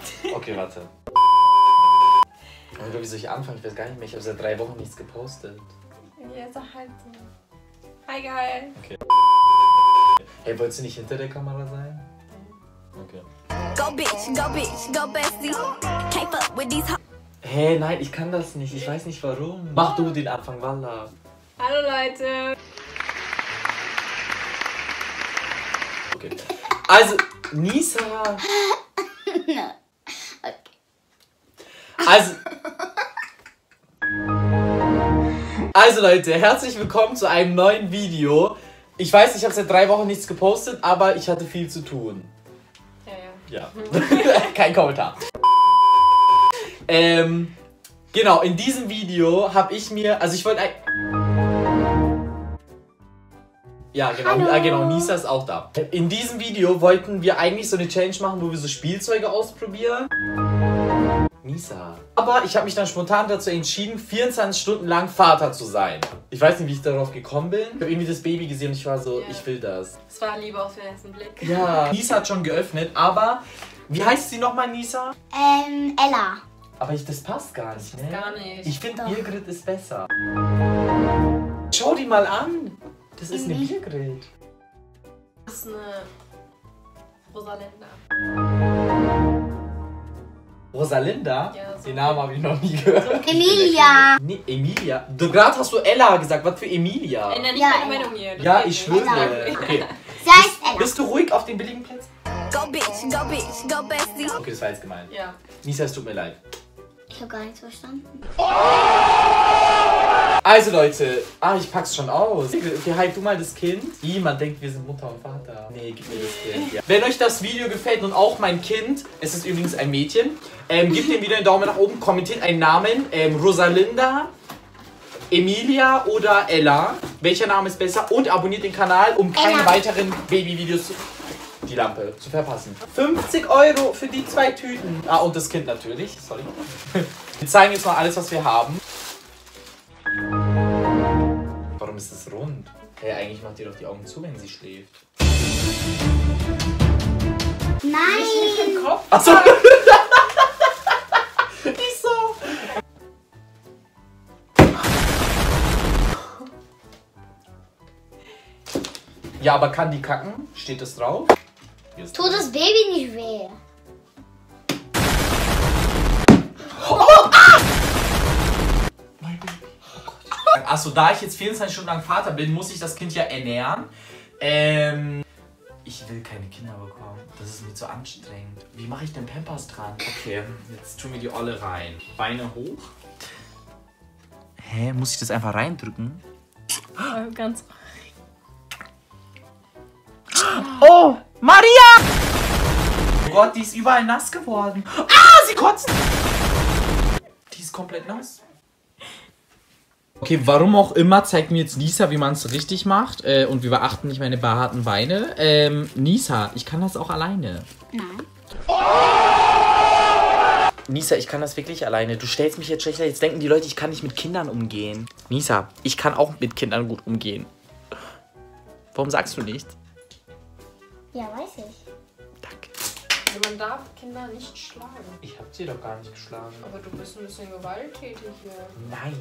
Okay, warte. Wie soll ich anfangen? Ich weiß gar nicht mehr. Ich habe seit 3 Wochen nichts gepostet. Ja, sag halt so. Hi, geil. Okay. Hey, wolltest du nicht hinter der Kamera sein? Okay. Go bitch, go bestie. Can't fuck with these. Hey, nein, ich kann das nicht. Ich weiß nicht warum. Mach du den Anfang, Walla. Hallo Leute. Okay. Also, Nisa. Okay. Also Leute, herzlich willkommen zu einem neuen Video. Ich weiß, ich habe seit 3 Wochen nichts gepostet, aber ich hatte viel zu tun. Ja. Kein Kommentar. Genau, in diesem Video habe ich mir, also ich wollte ja, genau, Nisa ist auch da. In diesem Video wollten wir eigentlich so eine Challenge machen, wo wir so Spielzeuge ausprobieren. Nisa. Aber ich habe mich dann spontan dazu entschieden, 24 Stunden lang Vater zu sein. Ich weiß nicht, wie ich darauf gekommen bin. Ich habe irgendwie das Baby gesehen und ich war so, ich will das. Es war Liebe auf den ersten Blick. Ja. Nisa hat schon geöffnet, aber wie heißt sie nochmal, Nisa? Ella. Aber das passt gar nicht, ne? Gar nicht. Ich finde, Biergrit ist besser. Schau die mal an. Das ist eine Biergrit. Das ist eine Rosalinda. Rosalinda? Ja, so. Den Namen habe ich noch nie gehört. Emilia. Nee, Emilia. Du gerade hast du Ella gesagt. Was für Emilia? Ändere nicht Ja, meine Meinung hier. Ja, Das ich geht nicht. schwöre. Okay. Sie heißt Ella. Bist du ruhig auf den billigen Plätzen? Go bestie. Okay, das war jetzt gemein. Ja. Nisa, es tut mir leid. Ich habe gar nichts verstanden. Also Leute, ich pack's schon aus. Hype du mal das Kind. Jemand denkt, wir sind Mutter und Vater. Nee, gib mir das Kind. Ja. Wenn euch das Video gefällt und auch mein Kind, es ist übrigens ein Mädchen, gebt dem Video einen Daumen nach oben, kommentiert einen Namen. Rosalinda, Emilia oder Ella. Welcher Name ist besser? Und abonniert den Kanal, um keine Ella. weiteren Babyvideos die Lampe zu verpassen. 50 € für die 2 Tüten. Und das Kind natürlich. Sorry. Wir zeigen jetzt mal alles, was wir haben. Warum ist das rund? Hey, eigentlich macht ihr doch die Augen zu, wenn sie schläft. Nein. Kopf. Achso! Nicht so! Ja, aber kann die kacken? Steht das drauf? Tut das Baby nicht weh. Achso, da ich jetzt 24 Stunden lang Vater bin, muss ich das Kind ja ernähren. Ich will keine Kinder bekommen. Das ist mir zu anstrengend. Wie mache ich denn Pampers dran? Okay, jetzt tun wir die Olle rein. Beine hoch. Hä, muss ich das einfach reindrücken? Ganz. Oh, Maria! Oh Gott, die ist überall nass geworden. Sie kotzt! Die ist komplett nass. Okay, warum auch immer zeigt mir jetzt Nisa, wie man es richtig macht. Und wir beachten nicht meine behaarten Beine. Nisa, ich kann das auch alleine. Nein. Nisa, ich kann das wirklich alleine. Du stellst mich jetzt schlechter. Jetzt denken die Leute, ich kann nicht mit Kindern umgehen. Nisa, ich kann auch mit Kindern gut umgehen. Warum sagst du nichts? Ja, weiß ich. Danke. Man darf Kinder nicht schlagen. Ich hab sie doch gar nicht geschlagen. Aber du bist ein bisschen gewalttätig hier. Nein.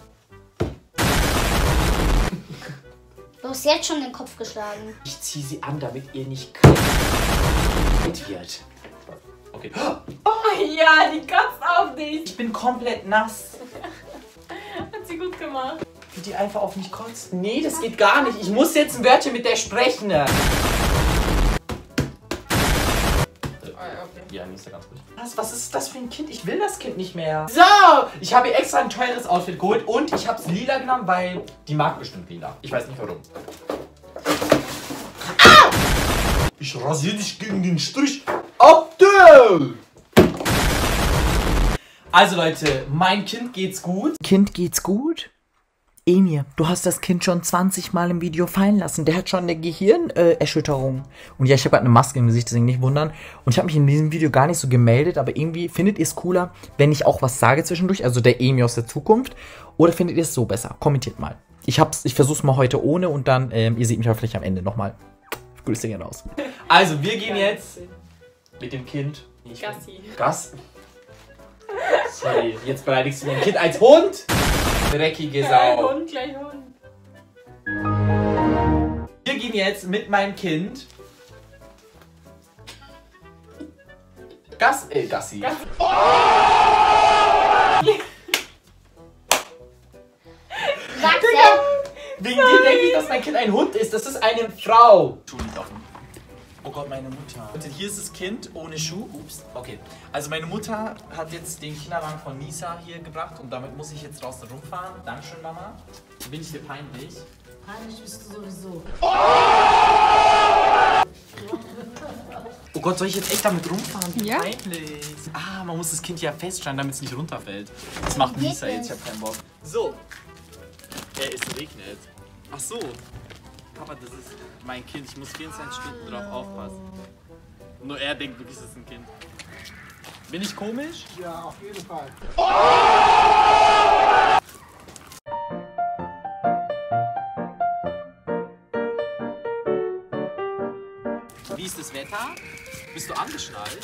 Du hast jetzt schon den Kopf geschlagen. Ich ziehe sie an, damit ihr nicht kalt wird. Okay. Oh ja, die kotzt auf dich. Ich bin komplett nass. Hat sie gut gemacht. Wie die einfach auf mich kotzt. Nee, das geht gar nicht. Ich muss jetzt ein Wörtchen mit der sprechen. Ja, nicht so ganz gut. Was ist das für ein Kind? Ich will das Kind nicht mehr. So, ich habe ihr extra ein teures Outfit geholt und ich habe es lila genommen, weil die mag bestimmt lila. Ich weiß nicht warum. Ich rasiere dich gegen den Strich. Abdel! Also Leute, mein Kind geht's gut. Kind geht's gut? Emir, du hast das Kind schon 20 Mal im Video fallen lassen. Der hat schon eine Gehirnerschütterung. Und ja, ich habe gerade eine Maske im Gesicht, deswegen nicht wundern. Und ich habe mich in diesem Video gar nicht so gemeldet, aber irgendwie findet ihr es cooler, wenn ich auch was sage zwischendurch, also der Emir aus der Zukunft. Oder findet ihr es so besser? Kommentiert mal. Ich versuche es mal heute ohne und dann, ihr seht mich aber vielleicht am Ende nochmal. Grüße gerne raus. Also, wir gehen jetzt mit dem Kind Gassi. Gas. Sorry, jetzt beleidigst du dein Kind als Hund. Dreckige Sau. Hund, gleich Hund. Wir gehen jetzt mit meinem Kind Gassi. Gassi. Wegen dir denke ich, dass mein Kind ein Hund ist. Das ist eine Frau. Schuh liegt offen. Oh Gott, meine Mutter. Und hier ist das Kind ohne Schuh. Ups. Okay. Also meine Mutter hat jetzt den Kinderwagen von Nisa hier gebracht und damit muss ich jetzt draußen rumfahren. Dankeschön, Mama. Bin ich dir peinlich? Peinlich bist du sowieso. Oh Gott, soll ich jetzt echt damit rumfahren? Wie Ja. peinlich. Ah, man muss das Kind ja feststellen, damit es nicht runterfällt. Das macht Nisa jetzt, ich hab keinen Bock. So. Es regnet. Ach so. Papa, das ist mein Kind. Ich muss 24 Stunden drauf aufpassen. Nur er denkt wirklich, das ist ein Kind. Bin ich komisch? Ja, auf jeden Fall. Wie ist das Wetter? Bist du angeschnallt?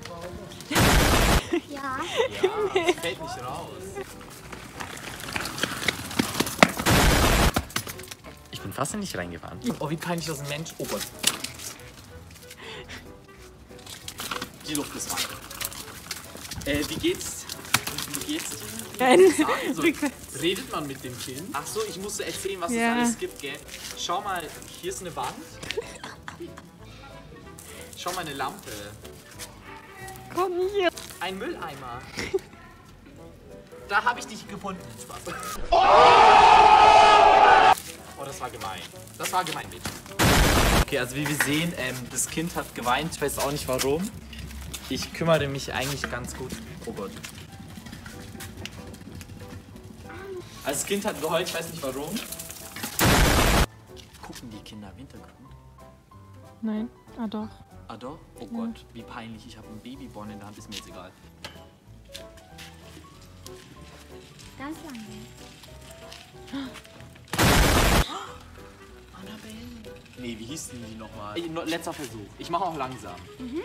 Ja. Ja, das fällt nicht raus. Ich bin fast nicht reingefahren. Oh, wie peinlich das ein Mensch. Oh Gott. Die Luft ist warm. Wie geht's? Wie geht's dir? So, redet man mit dem Kind? Ach so, ich musste erzählen, was es alles gibt, gell? Schau mal, hier ist eine Wand. Schau mal, eine Lampe. Komm hier. Ein Mülleimer. Da habe ich dich gefunden. Spaß. Oh, das war gemein. Das war gemein, Mädchen. Okay, also wie wir sehen, das Kind hat geweint. Ich weiß auch nicht warum. Ich kümmere mich eigentlich ganz gut. Oh Gott. Also das Kind hat geheult, ich weiß nicht warum. Gucken die Kinder im Hintergrund? Nein, ah doch. Ah doch? Oh Gott, wie peinlich. Ich habe ein Babyborn in der Hand, ist mir jetzt egal. Ganz lange. Nee, wie hieß denn die nochmal? Letzter Versuch. Ich mache auch langsam.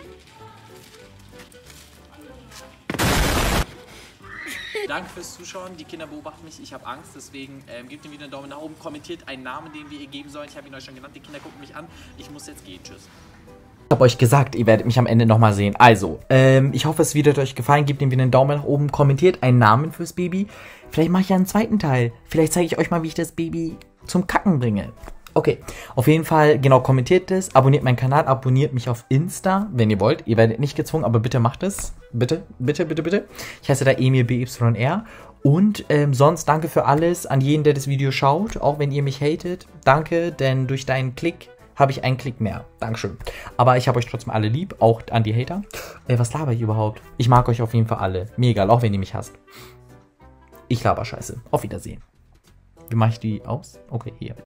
Danke fürs Zuschauen. Die Kinder beobachten mich. Ich habe Angst. Deswegen gebt ihm wieder einen Daumen nach oben. Kommentiert einen Namen, den wir ihr geben sollen. Ich habe ihn euch schon genannt. Die Kinder gucken mich an. Ich muss jetzt gehen. Tschüss. Ich habe euch gesagt, ihr werdet mich am Ende nochmal sehen. Also, ich hoffe, es Video hat euch gefallen. Gebt ihm wieder einen Daumen nach oben. Kommentiert einen Namen fürs Baby. Vielleicht mache ich ja einen zweiten Teil. Vielleicht zeige ich euch mal, wie ich das Baby zum Kacken bringe. Okay, auf jeden Fall, genau, kommentiert es, abonniert meinen Kanal, abonniert mich auf Insta, wenn ihr wollt. Ihr werdet nicht gezwungen, aber bitte macht es. Bitte, bitte, bitte, bitte. Ich heiße da EmilBYR. Und sonst danke für alles an jeden, der das Video schaut, auch wenn ihr mich hatet. Danke, denn durch deinen Klick habe ich einen Klick mehr. Dankeschön. Aber ich habe euch trotzdem alle lieb, auch an die Hater. Was laber ich überhaupt? Ich mag euch auf jeden Fall alle. Mir egal, auch wenn ihr mich hasst. Ich laber scheiße. Auf Wiedersehen. Wie mache ich die aus? Okay, hier.